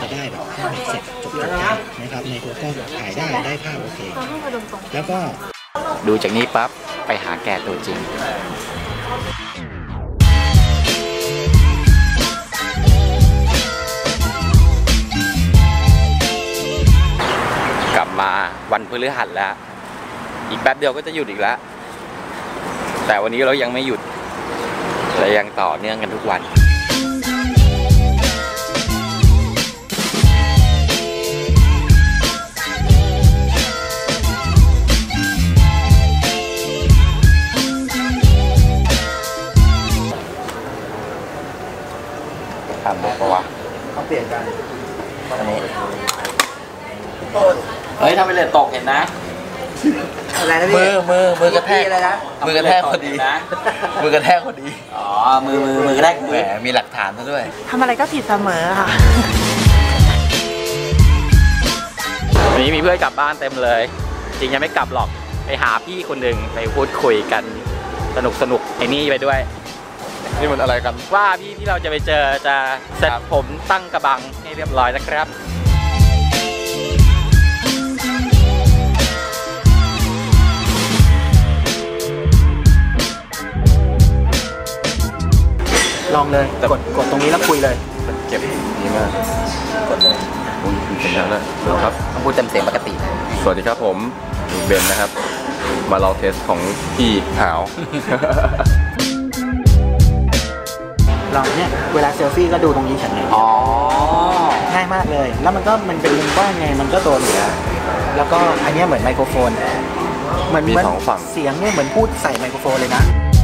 จะได้แบบเสร็จจบนะครับในตัวกล้องถ่ายได้ภาพโอเคแล้วก็ดูจากนี้ปั๊บไปหาแกตัวจริงกลับมาวันพฤหัสแล้วอีกแป๊บเดียวก็จะหยุดอีกแล้วแต่วันนี้เรายังไม่หยุดเรายังต่อเนื่องกันทุกวันทำบอกว่าต้องเปลี่ยนกันอันนี้เฮ้ยทำไปเลยตกเห็นนะอะไรนะพี่มือกระแทกอะไรนะมือกระแทกพอดีนะมือกระแทกพอดีอ๋อมือกระแทกแหมมีหลักฐานซะด้วยทำอะไรก็ผิดเสมอค่ะวันนี้มีเพื่อนกลับบ้านเต็มเลยจริงยังไม่กลับหรอกไปหาพี่คนหนึ่งไปพูดคุยกันสนุกไอ้นี่ไปด้วยนี่มันอะไรกันว่าพี่ที่เราจะไปเจอจะเสร็จผมตั้งกระบังให้เรียบร้อยนะครับลองเลยกดตรงนี้แล้วคุยเลยเก็บดีมากกดเลยคุณสัญญาณแล้วครับต้องพูดเต็มเสียงปกติสวัสดีครับผมเบนนะครับมาลองเทสของพี่หาวลองเนี่ยเวลาเซลฟี่ก็ดูตรงนี้ฉันเลยง่ายมากเลยแล้วมันเป็นมุมกว้างไงมันก็ตัวเหนือแล้วก็อันนี้เหมือนไมโครโฟนเหมือนเสียงเนี่ยเหมือนพูดใส่ไมโครโฟนเลยนะ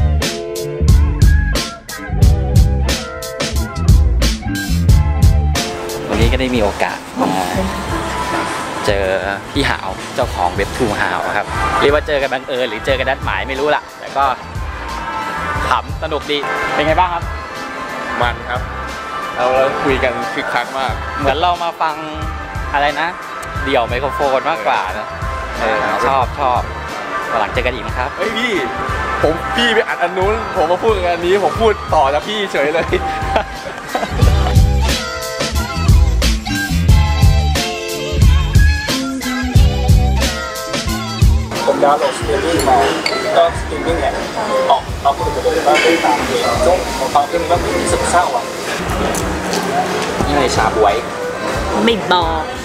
วันนี้ก็ได้มีโอกาสมาเจอพี่หาวเจ้าของเว็บทูหาวครับเรียกว่าเจอกันบังเอิญหรือเจอกันนัดหมายไม่รู้ล่ะแต่ก็ขำสนุกดีเป็นไงบ้างครับมันครับเราคุยกันคึกคักมากเหมือนเรามาฟังอะไรนะเดี่ยวไมโครโฟนมากกว่านะชอบหลังเจอกันอีกนะครับเฮ้ยพี่ไปอัดอันนู้นผมมาพูดอันนี้ผมพูดต่อจากพี่เฉยเลยผมดาวน์โหลดสตรีมมิ่งมาก็สตรีมมิ่งเนี่ยเอาพูดถึงว่าได้ตามเพลงจงของฟังเพลงแล้วรู้สึกเศร้าอ่ะนี่เลยชาบวยไม่บอก